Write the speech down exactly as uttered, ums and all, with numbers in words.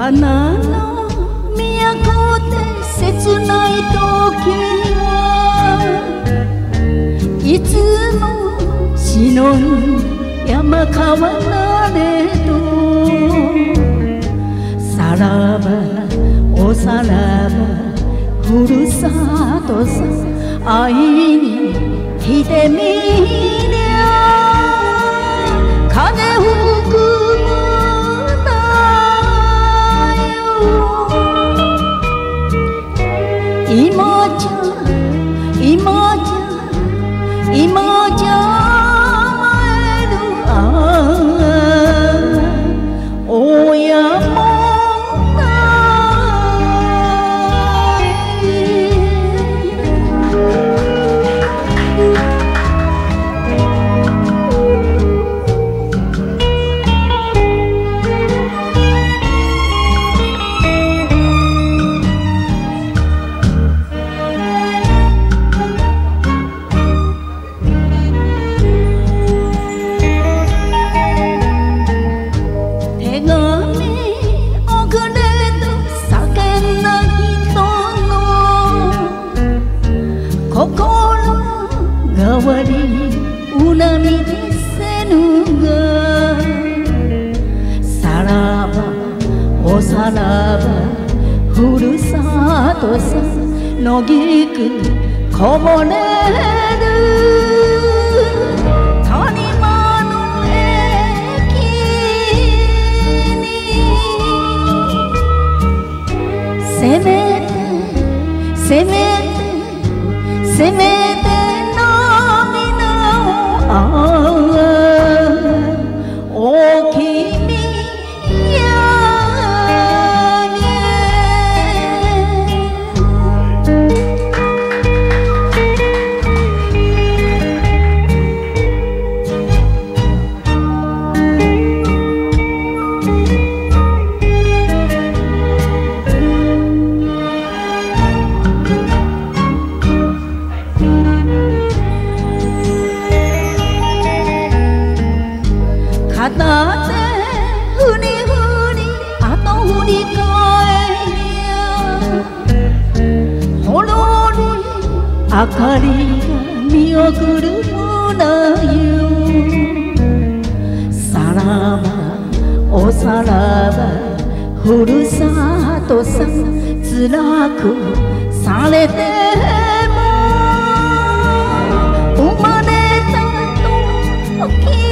花の都で切ない時はいつもしのぐ山川なれどさらばおさらばふるさとさ会いに来てみりゃ風吹く今じゃ今じゃ今じゃ会えるああ親も代わりうなみでせぬがさらばおさらばふるさとさのぎくこぼれる谷間の駅にせめてせめてせめてああおきみやげ片手ふりふり後振り返りゃほろり明かりが見送る胸よさらばおさらばふるさとさつらくされても生まれた時